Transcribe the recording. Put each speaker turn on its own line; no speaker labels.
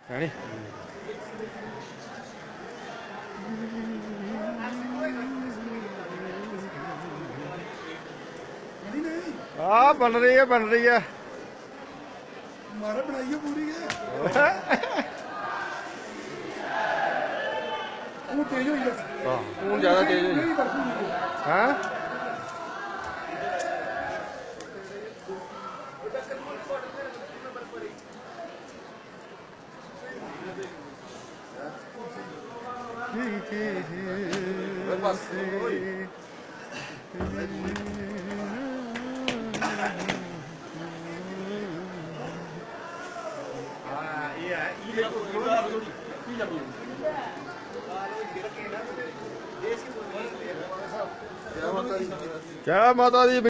है नी बन रही है
हमारा बनाइए पूरी है तेज हो
ज्यादा तेज हाँ क्या माता दी